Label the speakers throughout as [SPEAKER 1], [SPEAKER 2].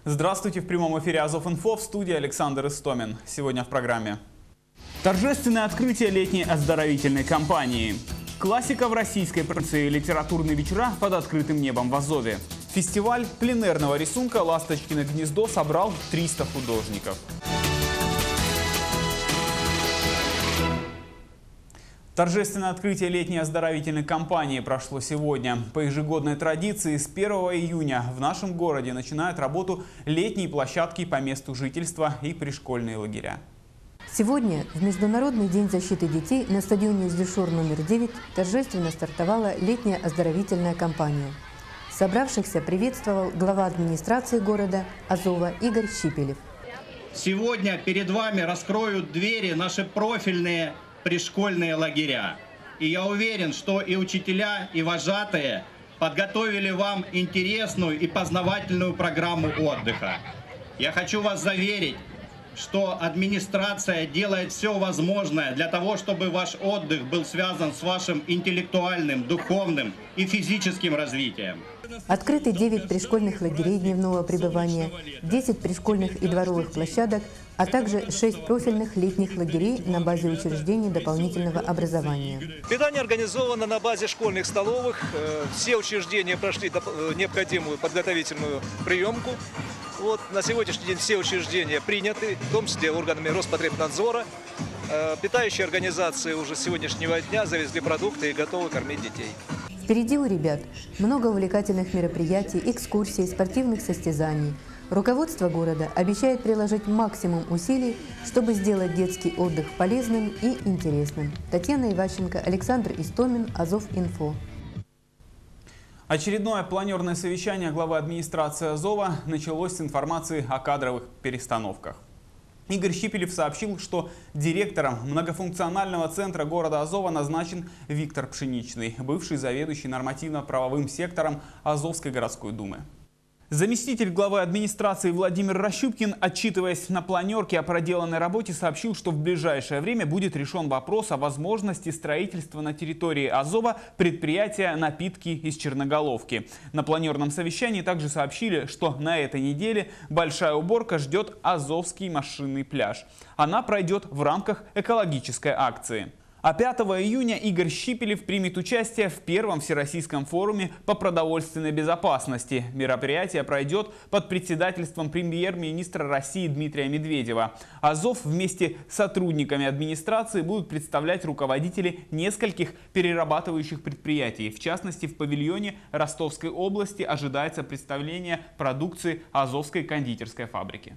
[SPEAKER 1] Здравствуйте, в прямом эфире Азов-Инфо, в студии Александр Истомин. Сегодня в программе. Торжественное открытие летней оздоровительной кампании. Классика в российской провинции, литературные вечера под открытым небом в Азове. Фестиваль пленэрного рисунка «Ласточкино гнездо» собрал 300 художников. Торжественное открытие летней оздоровительной кампании прошло сегодня. По ежегодной традиции с 1 июня в нашем городе начинают работу летние площадки по месту жительства и пришкольные лагеря.
[SPEAKER 2] Сегодня, в Международный день защиты детей, на стадионе «Зешур» номер 9 торжественно стартовала летняя оздоровительная кампания. Собравшихся приветствовал глава администрации города Азова Игорь Щипелев.
[SPEAKER 3] Сегодня перед вами раскроют двери наши профильные пришкольные лагеря. И я уверен, что и учителя, и вожатые подготовили вам интересную и познавательную программу отдыха. Я хочу вас заверить, что администрация делает все возможное для того, чтобы ваш отдых был связан с вашим интеллектуальным, духовным и физическим развитием.
[SPEAKER 2] Открыты 9 пришкольных лагерей дневного пребывания, 10 пришкольных и дворовых площадок, а также 6 профильных летних лагерей на базе учреждений дополнительного образования.
[SPEAKER 4] Питание организовано на базе школьных столовых. Все учреждения прошли необходимую подготовительную приемку. Вот, на сегодняшний день все учреждения приняты, в том числе органами Роспотребнадзора. Питающие организации уже с сегодняшнего дня завезли продукты и готовы кормить детей.
[SPEAKER 2] Впереди у ребят много увлекательных мероприятий, экскурсий, спортивных состязаний. Руководство города обещает приложить максимум усилий, чтобы сделать детский отдых полезным и интересным. Татьяна Иващенко, Александр Истомин, Азов-Инфо.
[SPEAKER 1] Очередное планерное совещание главы администрации Азова началось с информации о кадровых перестановках. Игорь Щипелев сообщил, что директором многофункционального центра города Азова назначен Виктор Пшеничный, бывший заведующий нормативно-правовым сектором Азовской городской думы. Заместитель главы администрации Владимир Рощупкин, отчитываясь на планерке о проделанной работе, сообщил, что в ближайшее время будет решен вопрос о возможности строительства на территории Азова предприятия напитки из Черноголовки. На планерном совещании также сообщили, что на этой неделе большая уборка ждет Азовский машинный пляж. Она пройдет в рамках экологической акции. А 5 июня Игорь Щипелев примет участие в первом всероссийском форуме по продовольственной безопасности. Мероприятие пройдет под председательством премьер-министра России Дмитрия Медведева. Азов вместе с сотрудниками администрации будут представлять руководители нескольких перерабатывающих предприятий. В частности, в павильоне Ростовской области ожидается представление продукции Азовской кондитерской фабрики.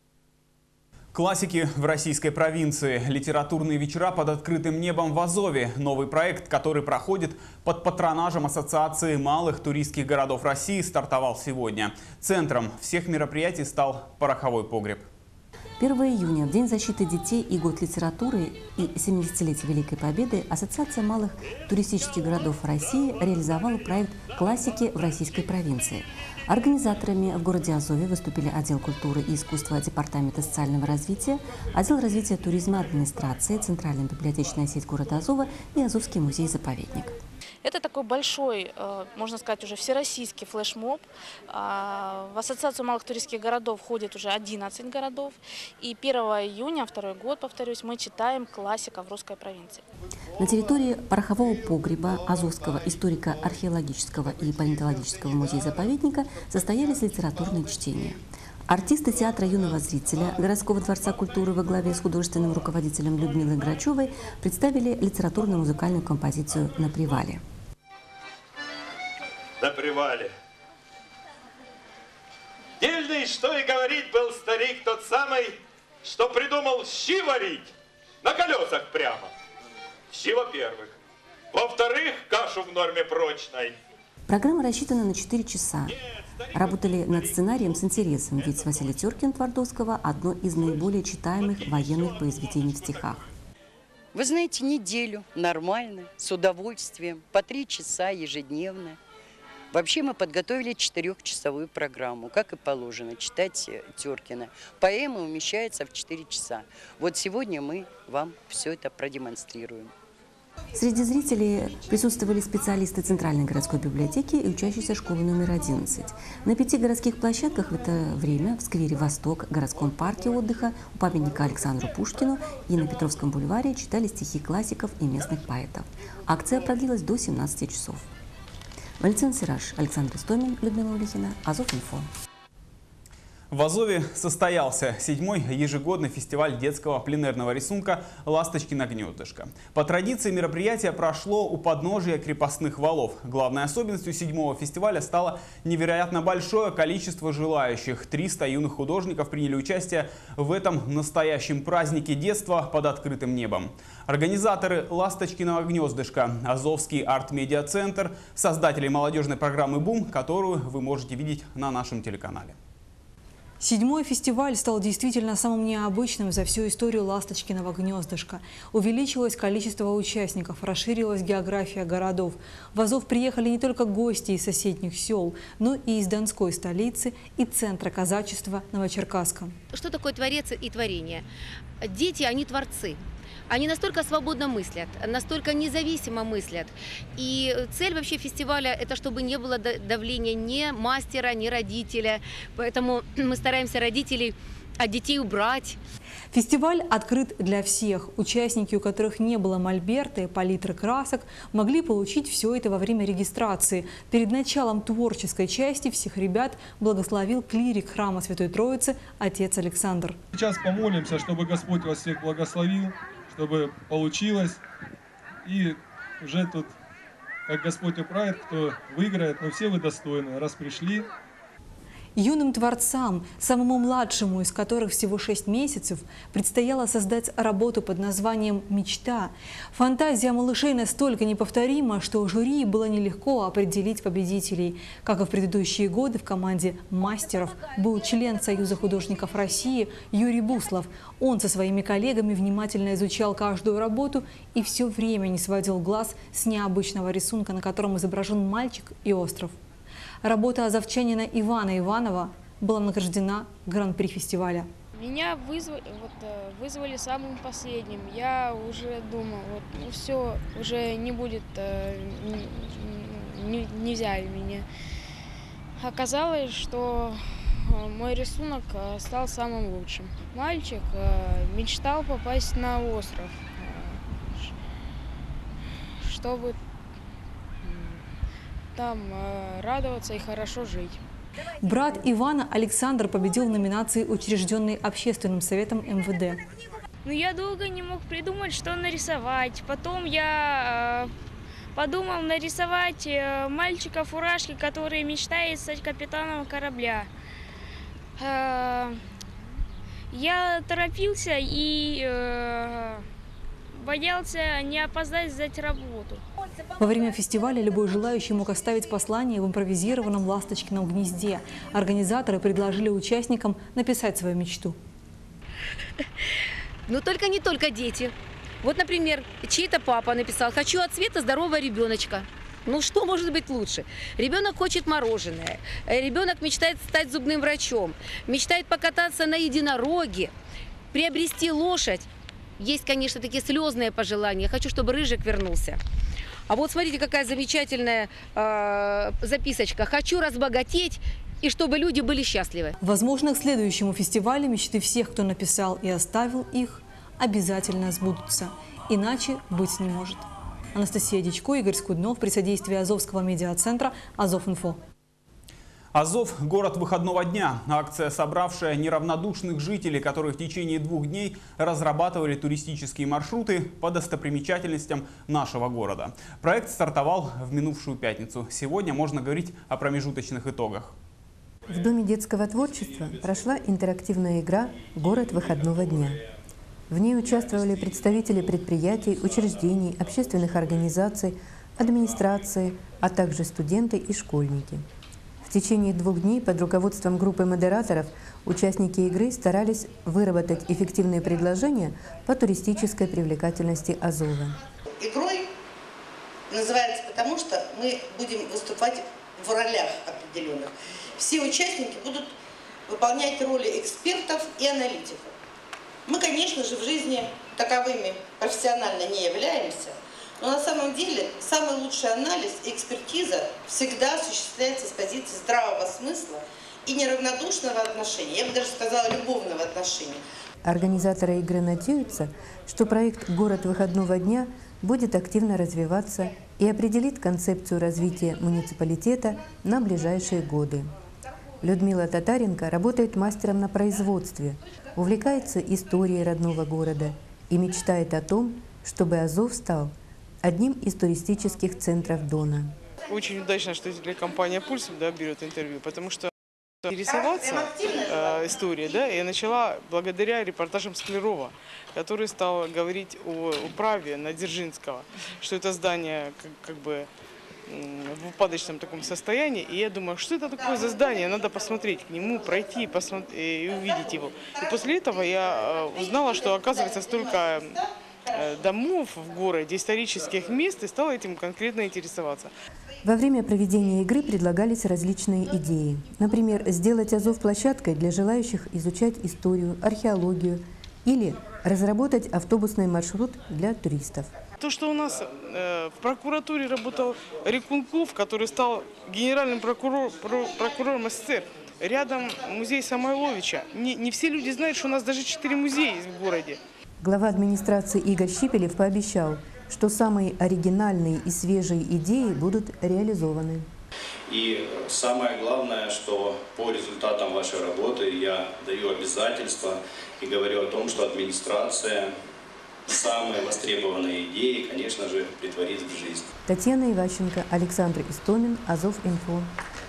[SPEAKER 1] Классики в российской провинции. Литературные вечера под открытым небом в Азове. Новый проект, который проходит под патронажем Ассоциации малых туристских городов России, стартовал сегодня. Центром всех мероприятий стал пороховой погреб.
[SPEAKER 5] 1 июня, в День защиты детей и Год литературы и 70-летие Великой Победы, Ассоциация малых туристических городов России реализовала проект «Классики в российской провинции». Организаторами в городе Азове выступили отдел культуры и искусства Департамента социального развития, отдел развития туризма администрации, Центральная библиотечная сеть города Азова и Азовский музей-заповедник.
[SPEAKER 6] Это такой большой, можно сказать, уже всероссийский флешмоб. В Ассоциацию малых туристских городов входит уже 11 городов. И 1 июня, второй год, повторюсь, мы читаем классиков русской провинции.
[SPEAKER 5] На территории порохового погреба Азовского историко-археологического и палеонтологического музея-заповедника состоялись литературные чтения. Артисты театра юного зрителя городского дворца культуры во главе с художественным руководителем Людмилой Грачевой представили литературно-музыкальную композицию «На привале».
[SPEAKER 7] На привале. Дельный, что и говорить, был старик тот самый, что придумал щи варить на колесах прямо. Щи, во-первых. Во-вторых, кашу в норме прочной.
[SPEAKER 5] Программа рассчитана на 4 часа. Работали над сценарием с интересом, ведь Василий Теркин Твардовского – одно из наиболее читаемых военных произведений в стихах.
[SPEAKER 8] Вы знаете, неделю нормально, с удовольствием, по 3 часа ежедневно. Вообще мы подготовили 4-часовую программу, как и положено, читать Теркина. Поэма умещается в 4 часа. Вот сегодня мы вам все это продемонстрируем.
[SPEAKER 5] Среди зрителей присутствовали специалисты Центральной городской библиотеки и учащиеся школы номер 11. На 5 городских площадках в это время в сквере «Восток», городском парке отдыха, у памятника Александру Пушкину и на Петровском бульваре читали стихи классиков и местных поэтов. Акция продлилась до 17 часов. Валентин Сираж, Александр Истомин, Людмила Улихина, Азов.Инфо.
[SPEAKER 1] В Азове состоялся 7-й ежегодный фестиваль детского пленерного рисунка «Ласточкино гнездышко». По традиции мероприятие прошло у подножия крепостных валов. Главной особенностью 7-го фестиваля стало невероятно большое количество желающих. 300 юных художников приняли участие в этом настоящем празднике детства под открытым небом. Организаторы «Ласточкиного гнездышка» – Азовский арт-медиа-центр, создатели молодежной программы «Бум», которую вы можете видеть на нашем телеканале.
[SPEAKER 9] 7-й фестиваль стал действительно самым необычным за всю историю «Ласточкиного гнездышка». Увеличилось количество участников, расширилась география городов. В Азов приехали не только гости из соседних сел, но и из Донской столицы и центра казачества Новочеркасска.
[SPEAKER 10] Что такое творец и творение? Дети, они творцы. Они настолько свободно мыслят, настолько независимо мыслят. И цель вообще фестиваля – это чтобы не было давления ни мастера, ни родителя. Поэтому мы стараемся родителей от детей убрать.
[SPEAKER 9] Фестиваль открыт для всех. Участники, у которых не было мольберта и палитры красок, могли получить все это во время регистрации. Перед началом творческой части всех ребят благословил клирик храма Святой Троицы отец Александр.
[SPEAKER 11] Сейчас помолимся, чтобы Господь вас всех благословил, чтобы получилось. И уже тут, как Господь управит, кто выиграет, но все вы достойны, раз пришли.
[SPEAKER 9] Юным творцам, самому младшему из которых всего 6 месяцев, предстояло создать работу под названием «Мечта». Фантазия малышей настолько неповторима, что жюри было нелегко определить победителей. Как и в предыдущие годы, в команде мастеров был член Союза художников России Юрий Буслов. Он со своими коллегами внимательно изучал каждую работу и все время не сводил глаз с необычного рисунка, на котором изображен мальчик и остров. Работа азовчанина Ивана Иванова была награждена Гран-при фестиваля.
[SPEAKER 12] Меня вызвали самым последним. Я уже думал, ну все, уже не будет, не взяли меня. Оказалось, что мой рисунок стал самым лучшим. Мальчик мечтал попасть на остров, чтобы там радоваться и хорошо жить.
[SPEAKER 9] Брат Ивана Александр победил в номинации, учрежденной Общественным советом МВД.
[SPEAKER 12] Ну, я долго не мог придумать, что нарисовать. Потом я подумал нарисовать мальчика-фуражки, который мечтает стать капитаном корабля. Я торопился и боялся не опоздать сдать работу.
[SPEAKER 9] Во время фестиваля любой желающий мог оставить послание в импровизированном ласточкином гнезде. Организаторы предложили участникам написать свою мечту.
[SPEAKER 10] Но только не только дети. Вот, например, чей-то папа написал: «Хочу от света здорового ребеночка». Ну что может быть лучше? Ребенок хочет мороженое, ребенок мечтает стать зубным врачом, мечтает покататься на единороге, приобрести лошадь. Есть, конечно, такие слезные пожелания. Хочу, чтобы Рыжик вернулся. А вот смотрите, какая замечательная записочка. Хочу разбогатеть и чтобы люди были счастливы.
[SPEAKER 9] Возможно, к следующему фестивалю мечты всех, кто написал и оставил их, обязательно сбудутся. Иначе быть не может. Анастасия Дичко, Игорь Скуднов при содействии Азовского медиа-центра «Азов.Инфо».
[SPEAKER 1] Азов – город выходного дня. Акция, собравшая неравнодушных жителей, которые в течение 2 дней разрабатывали туристические маршруты по достопримечательностям нашего города. Проект стартовал в минувшую пятницу. Сегодня можно говорить о промежуточных итогах.
[SPEAKER 2] В Доме детского творчества прошла интерактивная игра «Город выходного дня». В ней участвовали представители предприятий, учреждений, общественных организаций, администрации, а также студенты и школьники. В течение 2 дней под руководством группы модераторов участники игры старались выработать эффективные предложения по туристической привлекательности Азова.
[SPEAKER 13] Игрой называется потому, что мы будем выступать в ролях определенных. Все участники будут выполнять роли экспертов и аналитиков. Мы, конечно же, в жизни таковыми профессионально не являемся, Но на самом деле самый лучший анализ и экспертиза всегда осуществляется с позиции здравого смысла и неравнодушного отношения, я бы даже сказала, любовного отношения.
[SPEAKER 2] Организаторы игры надеются, что проект «Город выходного дня» будет активно развиваться и определит концепцию развития муниципалитета на ближайшие годы. Людмила Татаренко работает мастером на производстве, увлекается историей родного города и мечтает о том, чтобы Азов стал одним из туристических центров Дона.
[SPEAKER 14] Очень удачно, что телекомпания «Пульс» берет интервью, потому что интересоваться историей, я начала благодаря репортажам Склярова, который стал говорить о управе на Дзержинского, что это здание как бы в упадочном таком состоянии. И я думаю, что это такое за здание, надо посмотреть к нему, пройти и увидеть его. И после этого я узнала, что оказывается столько домов в городе, исторических мест, и стала этим конкретно интересоваться.
[SPEAKER 2] Во время проведения игры предлагались различные идеи. Например, сделать Азов площадкой для желающих изучать историю, археологию или разработать автобусный маршрут для туристов.
[SPEAKER 14] То, что у нас в прокуратуре работал Рекунков, который стал генеральным прокурором СССР, рядом музей Самойловича. Не все люди знают, что у нас даже 4 музея есть в городе.
[SPEAKER 2] Глава администрации Игорь Щипелев пообещал, что самые оригинальные и свежие идеи будут реализованы.
[SPEAKER 15] И самое главное, что по результатам вашей работы я даю обязательства и говорю о том, что администрация самые востребованные идеи, конечно же, притворит в жизнь.
[SPEAKER 2] Татьяна Иващенко, Александр Истомин, Азов.Инфо.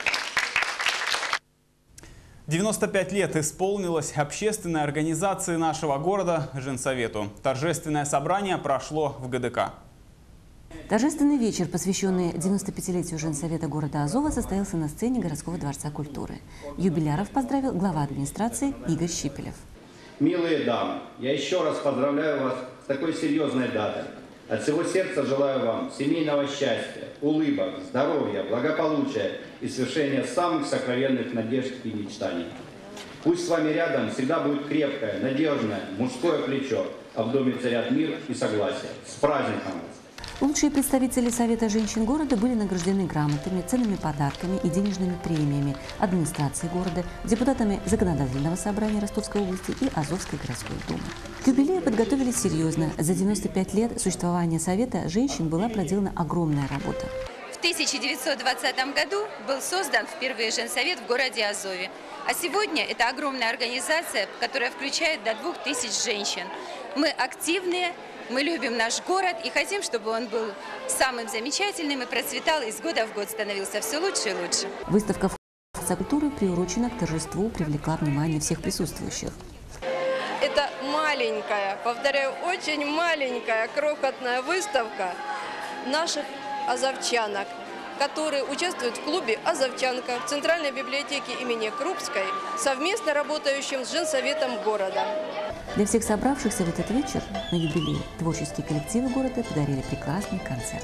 [SPEAKER 1] 95 лет исполнилось общественной организации нашего города Женсовету. Торжественное собрание прошло в ГДК.
[SPEAKER 5] Торжественный вечер, посвященный 95-летию Женсовета города Азова, состоялся на сцене городского дворца культуры. Юбиляров поздравил глава администрации Игорь Щипелев.
[SPEAKER 16] Милые дамы, я еще раз поздравляю вас с такой серьезной датой. От всего сердца желаю вам семейного счастья, улыбок, здоровья, благополучия и свершения самых сокровенных надежд и мечтаний. Пусть с вами рядом всегда будет крепкое, надежное мужское плечо, а в доме царят мир и согласие. С праздником вас!
[SPEAKER 5] Лучшие представители Совета женщин города были награждены грамотами, ценными подарками и денежными премиями администрации города, депутатами Законодательного собрания Ростовской области и Азовской городской думы. К юбилею подготовились серьезно. За 95 лет существования Совета женщин была проделана огромная работа.
[SPEAKER 17] В 1920 году был создан впервые Женсовет в городе Азове. А сегодня это огромная организация, которая включает до 2000 женщин. Мы активные. Мы любим наш город и хотим, чтобы он был самым замечательным и процветал, из года в год становился все лучше и лучше.
[SPEAKER 5] Выставка в Дворце культуры, приурочена к торжеству, привлекла внимание всех присутствующих.
[SPEAKER 18] Это маленькая, повторяю, очень маленькая, крохотная выставка наших азовчанок, которые участвуют в клубе «Азовчанка» в Центральной библиотеке имени Крупской, совместно работающим с Женсоветом города.
[SPEAKER 5] Для всех собравшихся в этот вечер на юбилей творческие коллективы города подарили прекрасный концерт.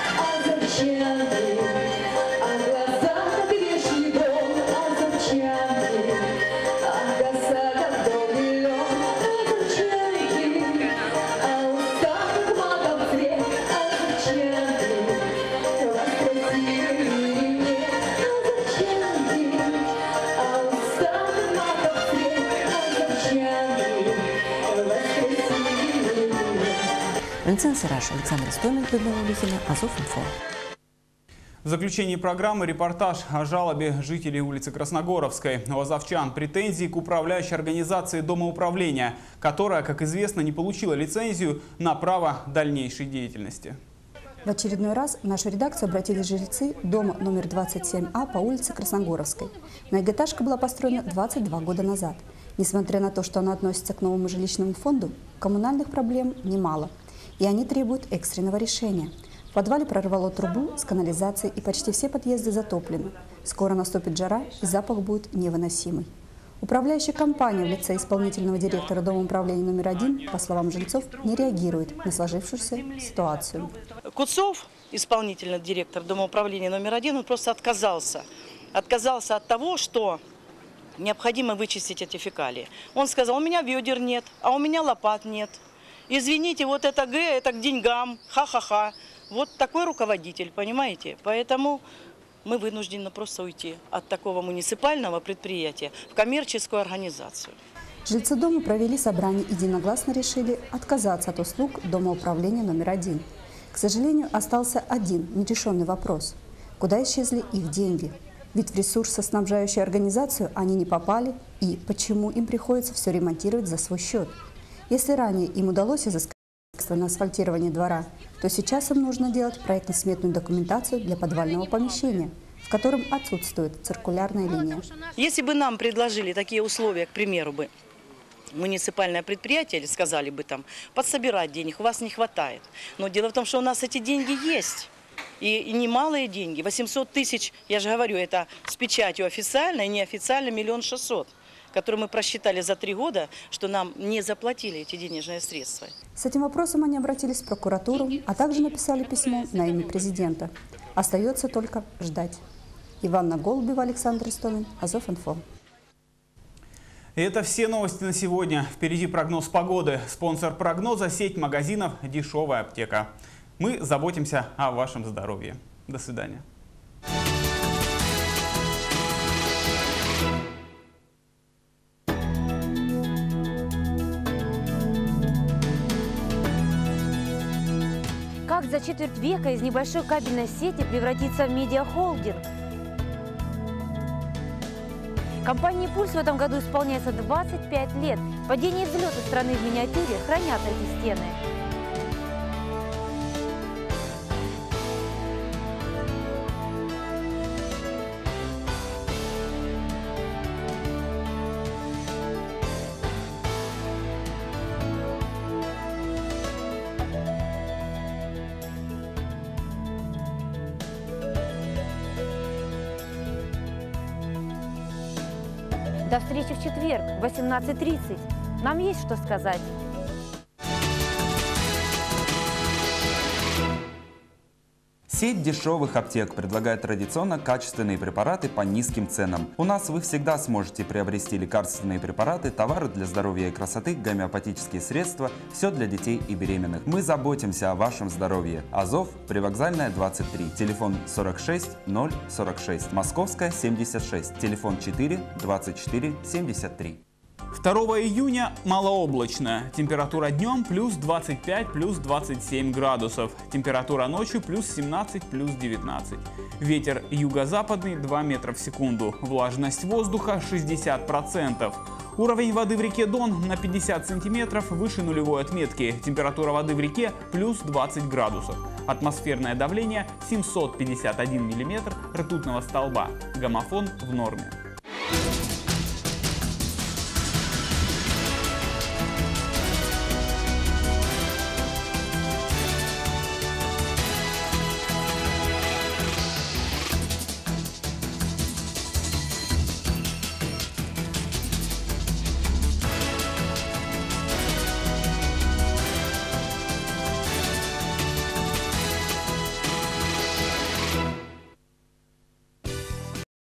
[SPEAKER 5] Валентина Сараш, Александр Истомин, Людмила Улихина, Азов.Инфо.
[SPEAKER 1] В заключении программы репортаж о жалобе жителей улицы Красногоровской. У азовчан претензии к управляющей организации Дома управления, которая, как известно, не получила лицензию на право дальнейшей деятельности.
[SPEAKER 19] В очередной раз в нашу редакцию обратились жильцы дома номер 27А по улице Красногоровской. Многоэтажка была построена 22 года назад. Несмотря на то, что она относится к новому жилищному фонду, коммунальных проблем немало. И они требуют экстренного решения. В подвале прорвало трубу с канализацией, и почти все подъезды затоплены. Скоро наступит жара, и запах будет невыносимый. Управляющая компания в лице исполнительного директора Дома управления номер 1, по словам жильцов, не реагирует на сложившуюся ситуацию.
[SPEAKER 20] Куцов, исполнительный директор Дома управления номер 1, он просто отказался. Отказался от того, что необходимо вычистить эти фекалии. Он сказал: у меня ведер нет, а у меня лопат нет. Извините, вот это Г, это к деньгам, ха-ха-ха. Вот такой руководитель, понимаете? Поэтому мы вынуждены просто уйти от такого муниципального предприятия в коммерческую организацию.
[SPEAKER 19] Жильцы дома провели собрание и единогласно решили отказаться от услуг дома управления номер 1. К сожалению, остался один нерешенный вопрос. Куда исчезли их деньги? Ведь в ресурсоснабжающую организацию они не попали, и почему им приходится все ремонтировать за свой счет? Если ранее им удалось изыскать на асфальтирование двора, то сейчас им нужно делать проектно-сметную документацию для подвального помещения, в котором отсутствует циркулярная линия.
[SPEAKER 20] Если бы нам предложили такие условия, к примеру, бы муниципальное предприятие, или сказали бы там, подсобирать денег, у вас не хватает. Но дело в том, что у нас эти деньги есть. И немалые деньги. 800 тысяч, я же говорю, это с печатью официально и неофициально 1 600 000, которые мы просчитали за 3 года, что нам не заплатили эти денежные средства.
[SPEAKER 19] С этим вопросом они обратились в прокуратуру, а также написали письмо на имя президента. Остается только ждать. Иванна Голубева, Александр Истомин, Азов.Инфо.
[SPEAKER 1] И это все новости на сегодня. Впереди прогноз погоды. Спонсор прогноза – сеть магазинов «Дешевая аптека». Мы заботимся о вашем здоровье. До свидания.
[SPEAKER 21] Как за четверть века из небольшой кабельной сети превратиться в медиахолдинг? Компании «Пульс» в этом году исполняется 25 лет. Падение и взлеты страны в миниатюре хранят эти стены. До встречи в четверг в 18:30. Нам есть что сказать.
[SPEAKER 22] Сеть дешевых аптек предлагает традиционно качественные препараты по низким ценам. У нас вы всегда сможете приобрести лекарственные препараты, товары для здоровья и красоты, гомеопатические средства, все для детей и беременных. Мы заботимся о вашем здоровье. Азов, Привокзальная, 23, телефон 46 046, Московская, 76, телефон 4 24 73.
[SPEAKER 1] 2 июня малооблачно. Температура днем плюс 25, плюс 27 градусов. Температура ночью плюс 17, плюс 19. Ветер юго-западный 2 метра в секунду. Влажность воздуха 60%. Уровень воды в реке Дон на 50 сантиметров выше нулевой отметки. Температура воды в реке плюс 20 градусов. Атмосферное давление 751 миллиметр ртутного столба. Гомофон в норме.